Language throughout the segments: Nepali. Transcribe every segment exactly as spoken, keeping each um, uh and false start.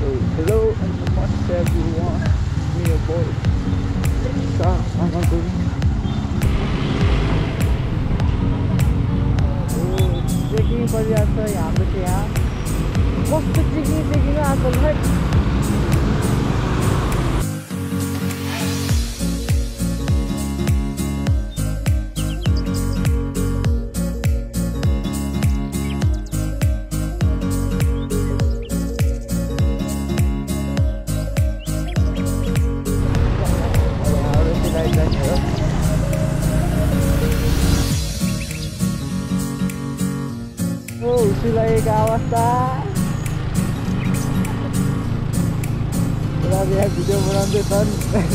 Hello and namaste everyone. Me your boy. Sa ang gurung. Checking परिरहेको छ हाम्रो चाहिँ यहाँ कस्तो चेकिङ चेकिङ आएको है। Usilaika अवस्था पुरा यहाँ भिडियो बनाउँदैछन्।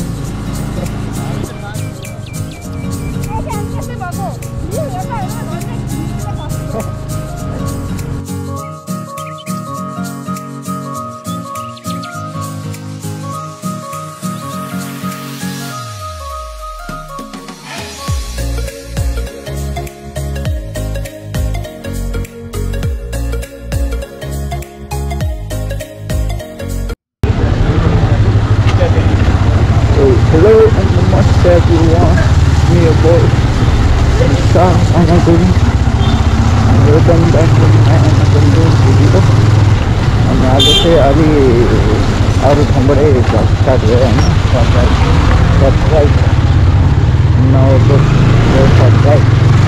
Hello and namaste everyone. Me your boy. Sa ang gurung. Welcome back to my channel video. And आज से अभी और थंबड़े स्टार्ट हुए हैं subscribe now go subscribe.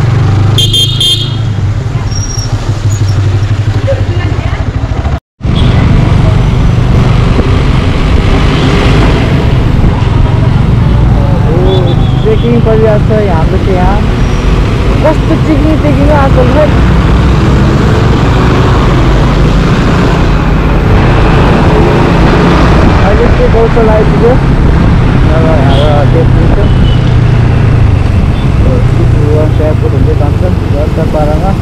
Checking परिरहेको छ हाम्रो चाहिँ यहाँ कस्तो चेकिङ चेकिङ आएको है। अहिले चाहिँ गौशाला आइपुग्यो यहाँ देखिन्छ स्यापुर हुँदै जान्छन् घर पारामा।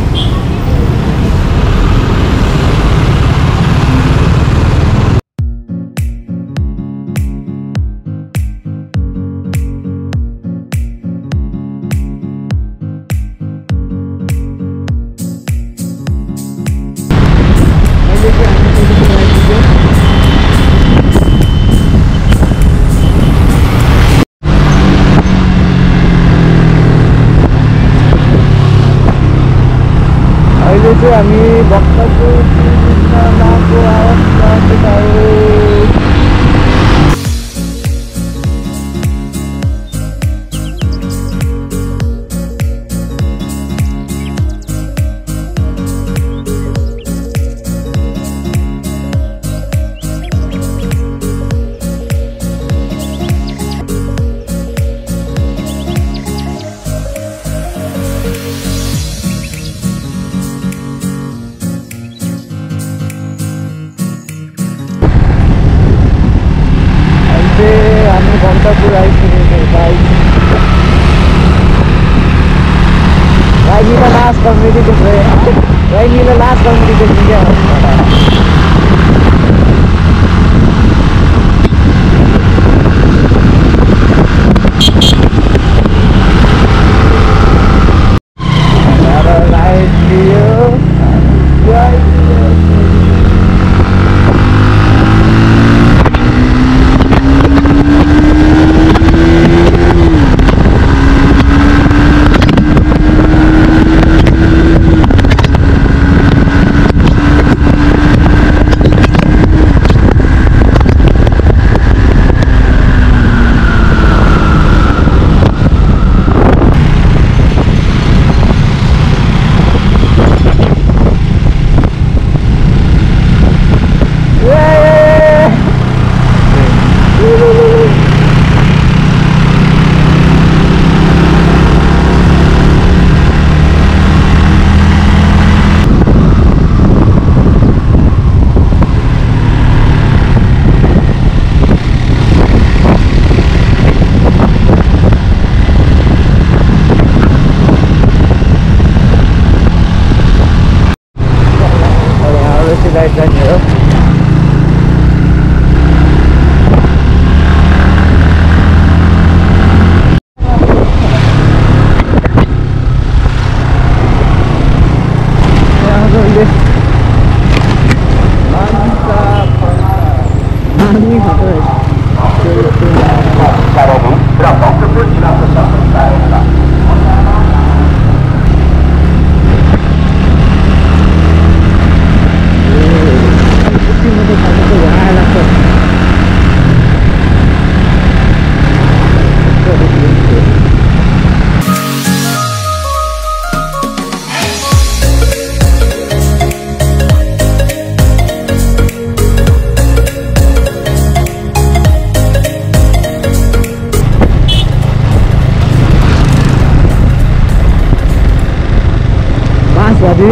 अहिले चाहिँ हामी भक्तको लामाको अवस्था देखायो। हामी घन्टापुर आइसकेको भाइ भाइ मिला लास्ट कम्युनिकेसन भाइ मिला लास्ट कम्युनिकेसन क्या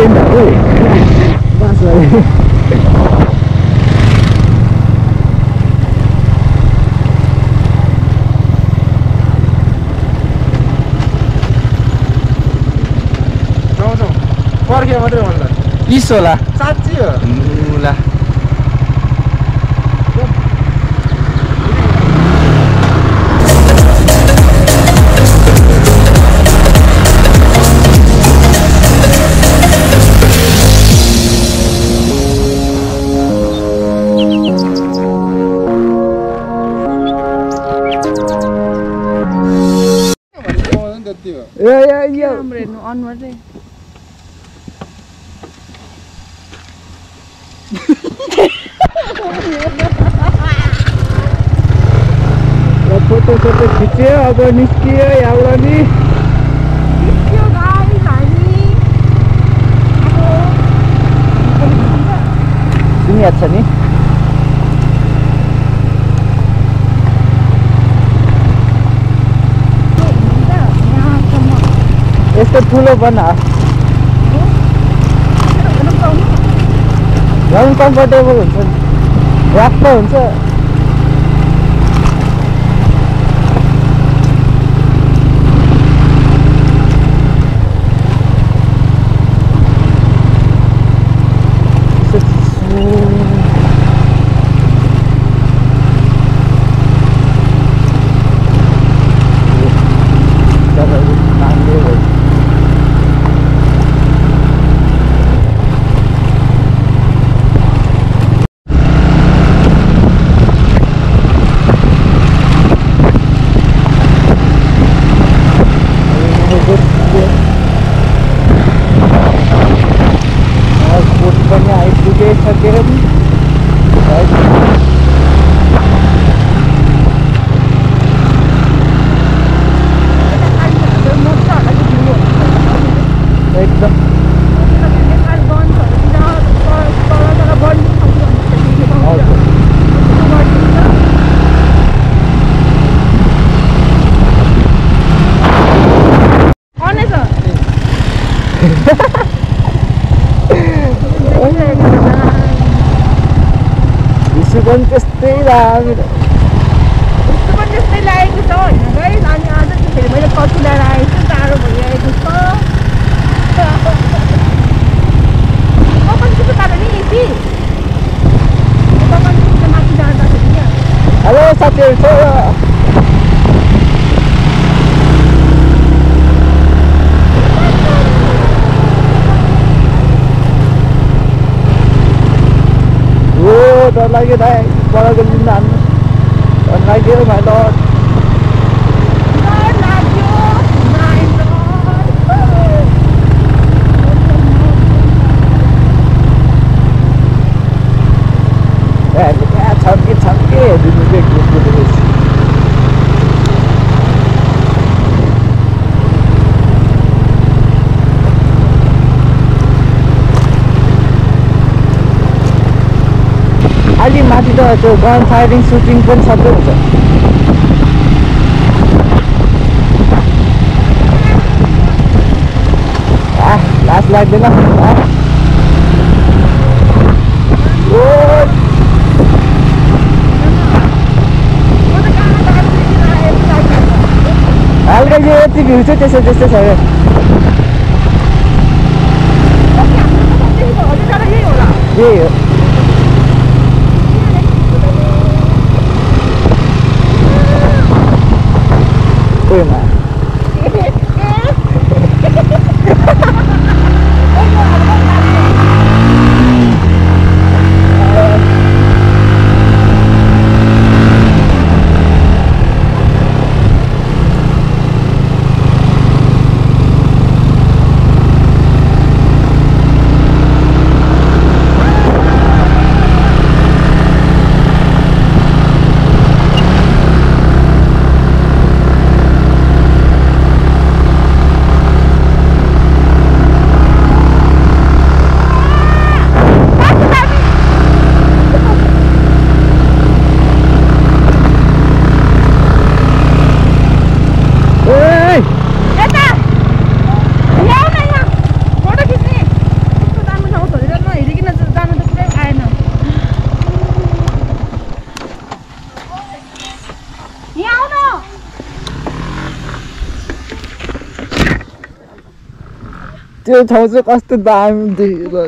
enggak, woi. Masa ini. पर्ख्यो मात्रै भन्दा किस होला साँच्ची हो ला ए ए ए राम्रो हेर्नु अन मात्रै फोटो फोटो खिच्यो अब निस्कियो यहाँबाट नि निस्कियो गाइस हामी सुनिहाल्छ नि यस्तो ठुलो बना झन् कम्फर्टेबल हुन्छ नि राख्न हुन्छ पनि त्यस्तै लाग्यो यस्तो पनि त्यस्तै लागेको छ होइन गाइस अनि आज चाहिँ फेरि मैले कति ल्याएर आएको छु टाढो भइरहेको छ कपाल चाहिँ पारो नि यति कपाल चाहिँ माथि जाँदाखेरि क्या हेलो साथीहरू छ डर लाग्यो दाइ पढाको लिन हान्नु डर लाग्यो माइ लर्ड डर लाग्यो माइ लर्ड ए छम्के छम्के दिनु बेग्नु कुदेपछि अलि माथि त त्यो गन फायरिङ सुटिङ पनि सबै हुन्छ आ लाज लाग्दैन हल्का चाहिँ यति भ्यू चाहिँ त्यसो त्यस्तै छ यही हो Uy, ma. त्यो ठाउँ चाहिँ कस्तो दामी देखियो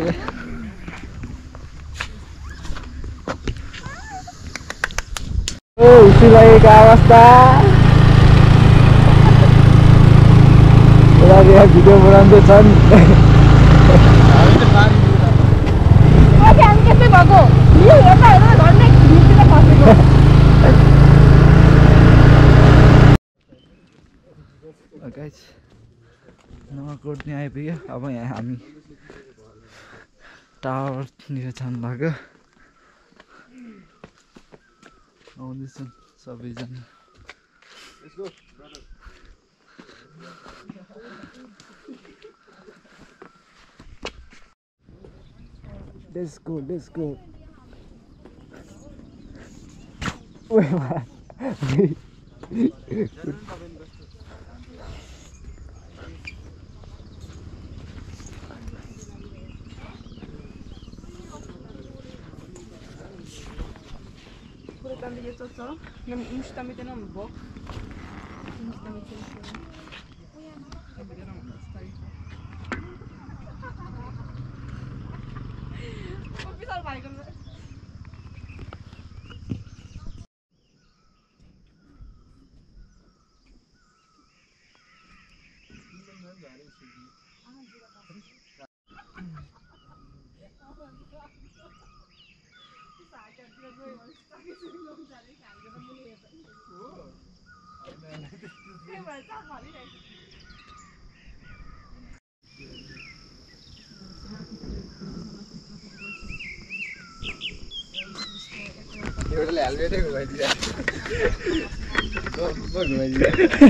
ओ हुसी लागेको अवस्था यहाँ भिडियो बनाउँदैछन् नगरकोट नि आइपुग्यो अब यहाँ हामी टावरनिर जानु लाग्यो आउँदैछन् सबैजना Let's go, let's go. Wait, what? Tam będzie to co? No, musi tam być ten on bok. Musi tam być ten tam będzie tam stoi. Opisał bajkę. एउटाले हेलमेटै घुमाइदिन्छ घुमाइदिन्छ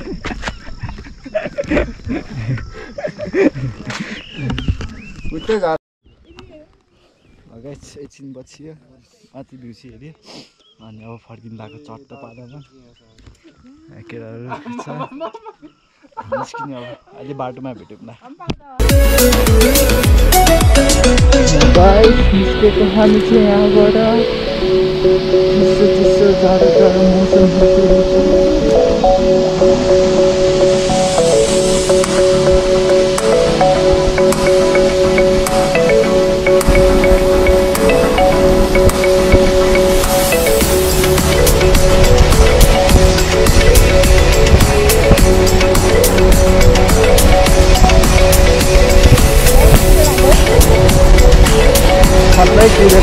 एकछिन बसियो अति बिउसी हेऱ्यो अनि अब फर्किनु लाग्यो चट्ट पारामा केटाहरू छ निस्किने अब अहिले बाटोमा भेट्यौँ न निस्केको हामी चाहिँ यहाँबाट चिसो चिसो जाडो जाडो मौसम Habla y tira.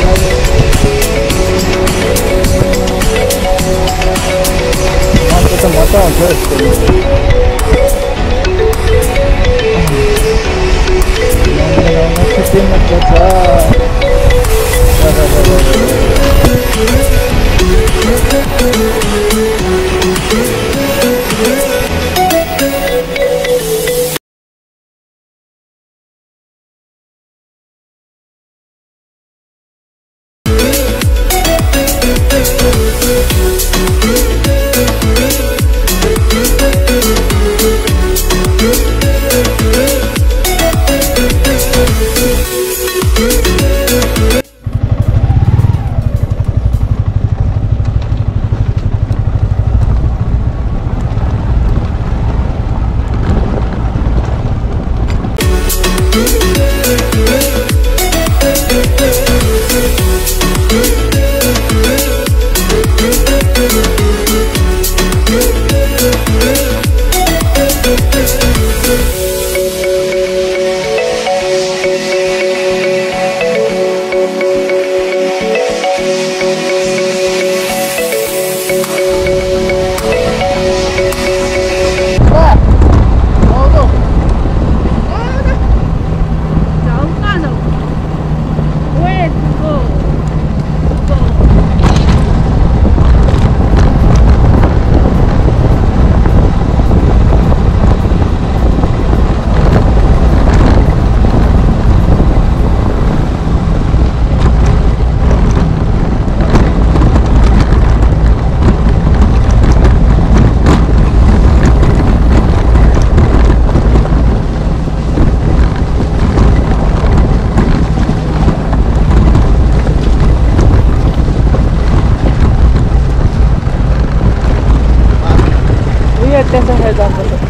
Vamos a tomar todo esto. No, no se tiene que pasar. कैसा है जान